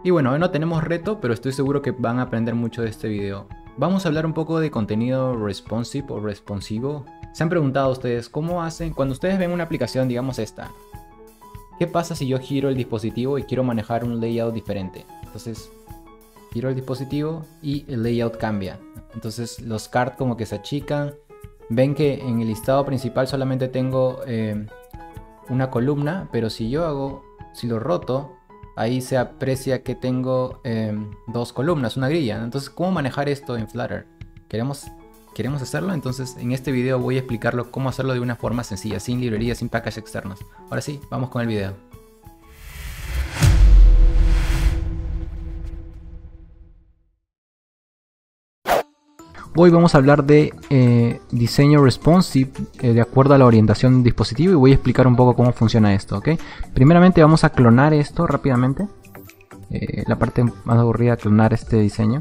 Y bueno, hoy no tenemos reto, pero estoy seguro que van a aprender mucho de este video. Vamos a hablar un poco de contenido responsive o responsivo. Se han preguntado ustedes cómo hacen cuando ustedes ven una aplicación, digamos esta. ¿Qué pasa si yo giro el dispositivo y quiero manejar un layout diferente? Entonces giro el dispositivo y el layout cambia. Entonces los cards como que se achican. Ven que en el listado principal solamente tengo una columna, pero si lo roto, ahí se aprecia que tengo dos columnas, una grilla. Entonces, ¿cómo manejar esto en Flutter? ¿Queremos hacerlo? Entonces, en este video voy a explicarlo cómo hacerlo de una forma sencilla, sin librerías, sin packages externos. Ahora sí, vamos con el video. Hoy vamos a hablar de diseño responsive de acuerdo a la orientación del dispositivo y voy a explicar un poco cómo funciona esto, ¿ok? Primeramente vamos a clonar esto rápidamente. La parte más aburrida, clonar este diseño.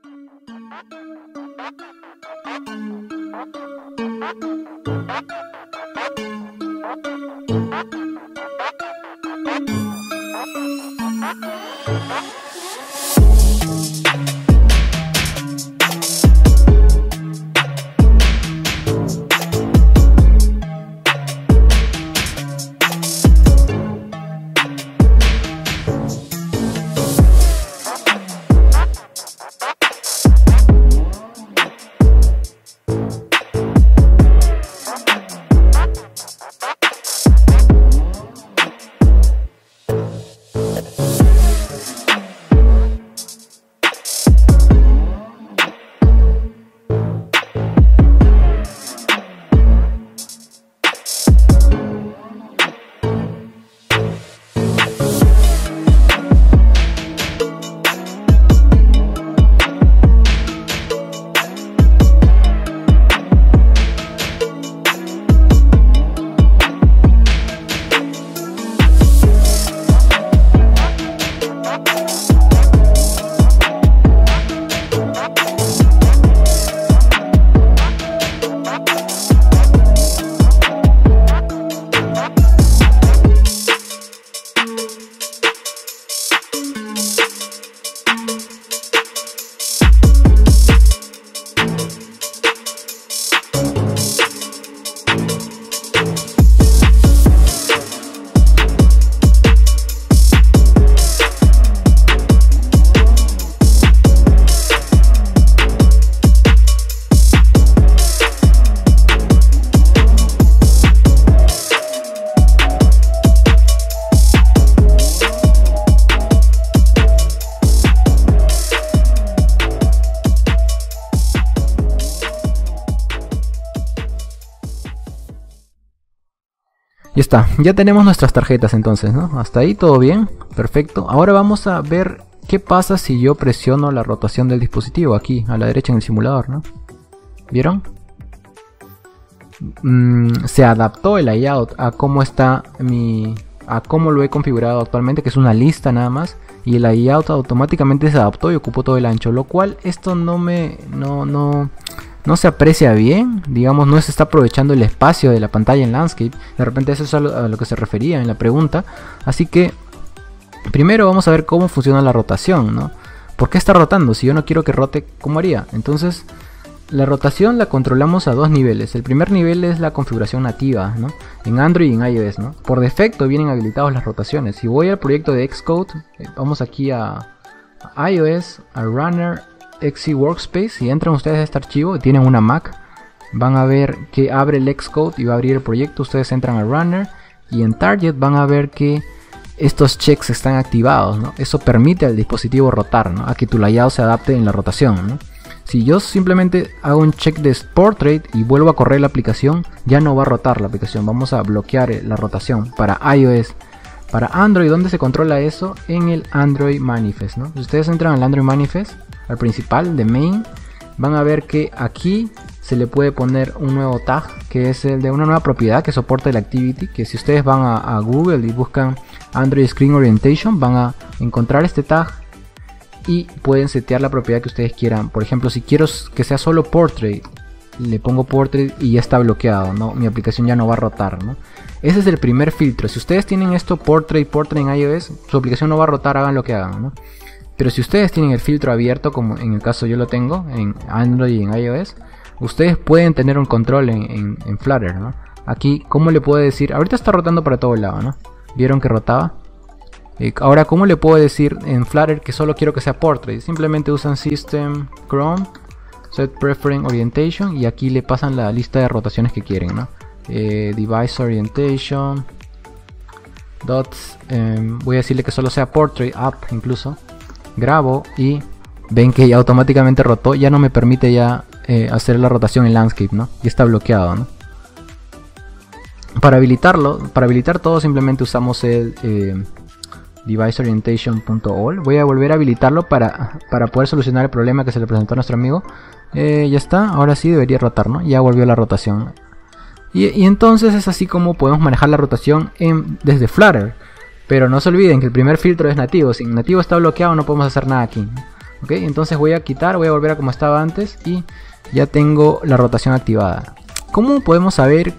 Y está, ya tenemos nuestras tarjetas entonces, ¿no? Hasta ahí todo bien, perfecto. Ahora vamos a ver qué pasa si yo presiono la rotación del dispositivo aquí, a la derecha en el simulador, ¿no? ¿Vieron? Se adaptó el layout a cómo está a cómo lo he configurado actualmente, que es una lista nada más. Y el layout automáticamente se adaptó y ocupó todo el ancho, lo cual esto no se aprecia bien, digamos, no se está aprovechando el espacio de la pantalla en landscape. De repente eso es a lo que se refería en la pregunta. Así que primero vamos a ver cómo funciona la rotación, ¿no? ¿Por qué está rotando? Si yo no quiero que rote, ¿cómo haría? Entonces la rotación la controlamos a dos niveles. El primer nivel es la configuración nativa, ¿no? En Android y en iOS, ¿no? Por defecto vienen habilitadas las rotaciones. Si voy al proyecto de Xcode, vamos aquí a iOS, a Runner XC Workspace. Si entran ustedes a este archivo y tienen una Mac, van a ver que abre el Xcode y va a abrir el proyecto. Ustedes entran a Runner y en Target van a ver que estos checks están activados, ¿no? Eso permite al dispositivo rotar, ¿no? A que tu layout se adapte en la rotación, ¿no? Si yo simplemente hago un check de Portrait y vuelvo a correr la aplicación, ya no va a rotar la aplicación. Vamos a bloquear la rotación para iOS. Para Android, ¿dónde se controla eso? En el Android Manifest, ¿no? Si ustedes entran al Android Manifest, al principal de main, van a ver que aquí se le puede poner un nuevo tag, que es el de una nueva propiedad que soporta el Activity, que si ustedes van a Google y buscan Android Screen Orientation, van a encontrar este tag y pueden setear la propiedad que ustedes quieran. Por ejemplo, si quiero que sea solo Portrait, le pongo Portrait y ya está bloqueado, ¿no? Mi aplicación ya no va a rotar, ¿no? Ese es el primer filtro. Si ustedes tienen esto Portrait en iOS, su aplicación no va a rotar, hagan lo que hagan, ¿no? Pero si ustedes tienen el filtro abierto, como en el caso yo lo tengo en Android y en iOS, ustedes pueden tener un control en Flutter, ¿no? Aquí, ¿cómo le puedo decir? Ahorita está rotando para todo lado, ¿no? ¿Vieron que rotaba? Ahora, ¿cómo le puedo decir en Flutter que solo quiero que sea Portrait? Simplemente usan System Chrome, Set Preference Orientation, y aquí le pasan la lista de rotaciones que quieren, ¿no? Device Orientation, Dots, voy a decirle que solo sea Portrait, Up incluso. Grabo y ven que ya automáticamente rotó, ya no me permite ya hacer la rotación en Landscape, ¿no? Ya está bloqueado, ¿no? Para habilitarlo, para habilitar todo simplemente usamos el deviceorientation.all. Voy a volver a habilitarlo para poder solucionar el problema que se le presentó a nuestro amigo. Ya está, ahora sí debería rotar, ¿no? Ya volvió la rotación. Y entonces es así como podemos manejar la rotación desde Flutter. Pero no se olviden que el primer filtro es nativo. Si nativo está bloqueado no podemos hacer nada aquí, ¿no? Ok, entonces voy a quitar, voy a volver a como estaba antes y ya tengo la rotación activada. ¿Cómo podemos saber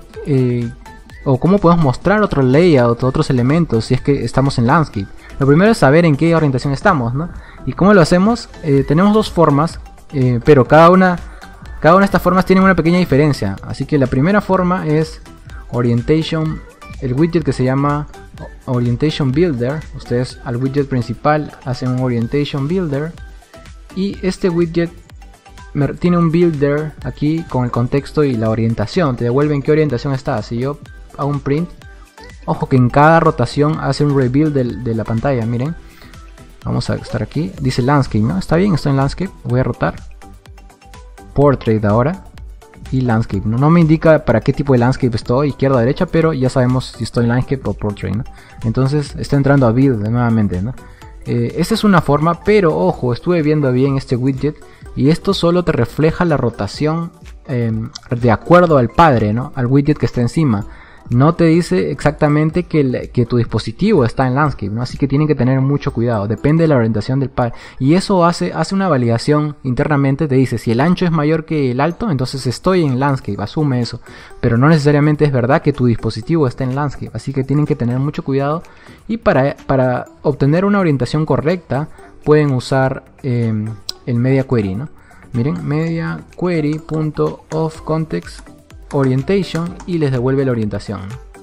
o cómo podemos mostrar otro layout, otros elementos si es que estamos en Landscape? Lo primero es saber en qué orientación estamos, ¿no? ¿Y cómo lo hacemos? Tenemos dos formas, pero cada una de estas formas tiene una pequeña diferencia. Así que la primera forma es Orientation, el widget que se llama Orientation Builder. Ustedes al widget principal hacen un Orientation Builder y este widget tiene un builder aquí con el contexto y la orientación. Te devuelve en qué orientación está. Si yo hago un print, ojo que en cada rotación hace un rebuild de la pantalla. Miren, vamos a estar aquí, dice Landscape, ¿no? Está bien, estoy en Landscape, voy a rotar Portrait ahora y Landscape, ¿no? No me indica para qué tipo de Landscape estoy, izquierda o derecha, pero ya sabemos si estoy en Landscape o Portrait, ¿no? Entonces está entrando a Build nuevamente, ¿no? Esta es una forma, pero ojo, estuve viendo bien este widget y esto solo te refleja la rotación de acuerdo al padre, ¿no? Al widget que está encima. No te dice exactamente que tu dispositivo está en Landscape, ¿no? Así que tienen que tener mucho cuidado. Depende de la orientación del padre. Y eso hace una validación internamente. Te dice, si el ancho es mayor que el alto, entonces estoy en Landscape. Asume eso. Pero no necesariamente es verdad que tu dispositivo está en Landscape. Así que tienen que tener mucho cuidado. Y para obtener una orientación correcta, pueden usar el Media Query, ¿no? Miren, Media Query.offContext Orientation y les devuelve la orientación.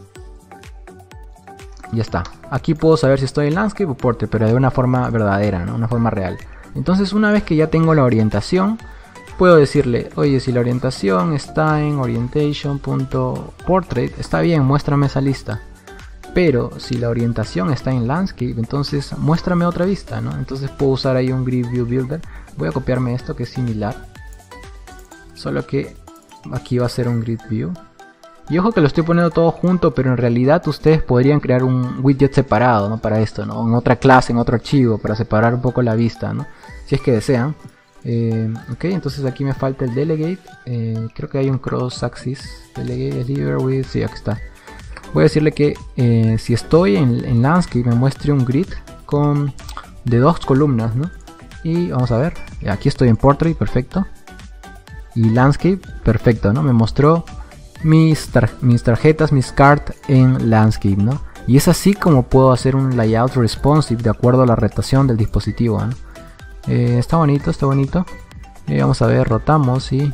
Ya está. Aquí puedo saber si estoy en Landscape o Portrait, pero de una forma verdadera, ¿no? Una forma real. Entonces, una vez que ya tengo la orientación, puedo decirle, oye, si la orientación está en orientation.portrait, está bien, muéstrame esa lista. Pero si la orientación está en Landscape, entonces muéstrame otra vista, ¿no? Entonces puedo usar ahí un Grid View Builder. Voy a copiarme esto que es similar, solo que aquí va a ser un Grid View. Y ojo que lo estoy poniendo todo junto, pero en realidad ustedes podrían crear un widget separado, ¿no? Para esto, ¿no? En otra clase, en otro archivo, para separar un poco la vista, ¿no? Si es que desean. Ok, entonces aquí me falta el Delegate. Creo que hay un Cross Axis Delegate Deliver with... Sí, aquí está. Voy a decirle que si estoy en Landscape me muestre un grid de 2 columnas, ¿no? Y vamos a ver, aquí estoy en Portrait, perfecto. Y Landscape, perfecto, ¿no? Me mostró mis tarjetas, mis cards en Landscape, ¿no? Y es así como puedo hacer un layout responsive de acuerdo a la rotación del dispositivo, ¿no? Está bonito, está bonito. Vamos a ver, rotamos y...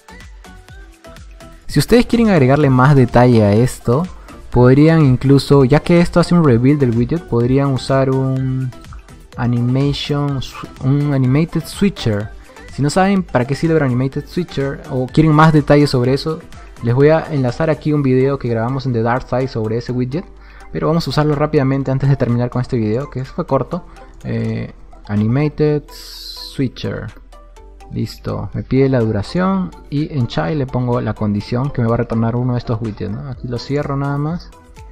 Si ustedes quieren agregarle más detalle a esto, podrían incluso, ya que esto hace un rebuild del widget, podrían usar un Animated Switcher. Si no saben para qué sirve el Animated Switcher o quieren más detalles sobre eso, les voy a enlazar aquí un video que grabamos en The Dark Side sobre ese widget. Pero vamos a usarlo rápidamente antes de terminar con este video, que fue corto. Animated Switcher. Listo, me pide la duración y en Child le pongo la condición que me va a retornar uno de estos widgets, ¿no? Aquí lo cierro nada más.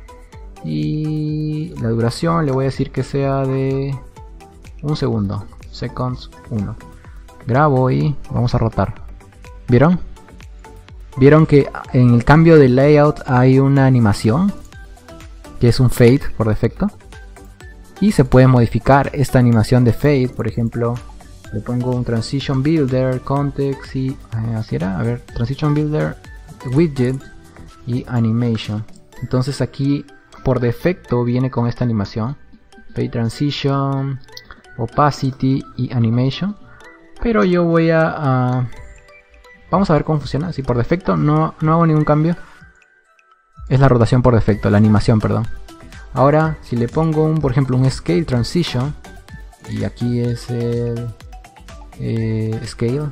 Y la duración le voy a decir que sea de 1 segundo. Seconds 1. Grabo y vamos a rotar. ¿Vieron? ¿Vieron que en el cambio de layout hay una animación? Que es un fade por defecto. Y se puede modificar esta animación de fade, por ejemplo... Le pongo un Transition Builder, Context y... así era, a ver, Transition Builder, Widget y Animation. Entonces aquí por defecto viene con esta animación. Fade Transition, opacity y animation. Pero yo voy vamos a ver cómo funciona. Si por defecto no hago ningún cambio, es la rotación por defecto, la animación, perdón. Ahora si le pongo por ejemplo un scale transition, y aquí es el scale,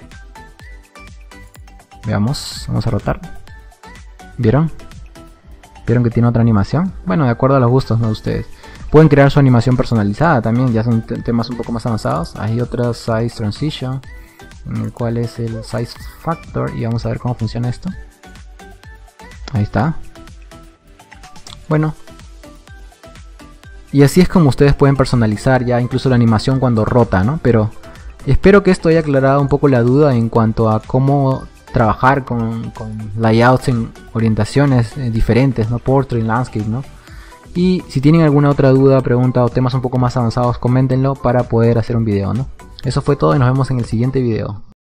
veamos, vamos a rotar. ¿Vieron? ¿Vieron que tiene otra animación? Bueno, de acuerdo a los gustos, ¿no? De ustedes. Pueden crear su animación personalizada también, ya son temas un poco más avanzados. Hay otra size transition, en el cual es el size factor, y vamos a ver cómo funciona esto. Ahí está. Bueno, y así es como ustedes pueden personalizar ya incluso la animación cuando rota, ¿no? Pero espero que esto haya aclarado un poco la duda en cuanto a cómo trabajar con layouts en orientaciones diferentes, ¿no? Portrait, landscape, ¿no? Y si tienen alguna otra duda, pregunta o temas un poco más avanzados, coméntenlo para poder hacer un video, ¿no? Eso fue todo y nos vemos en el siguiente video.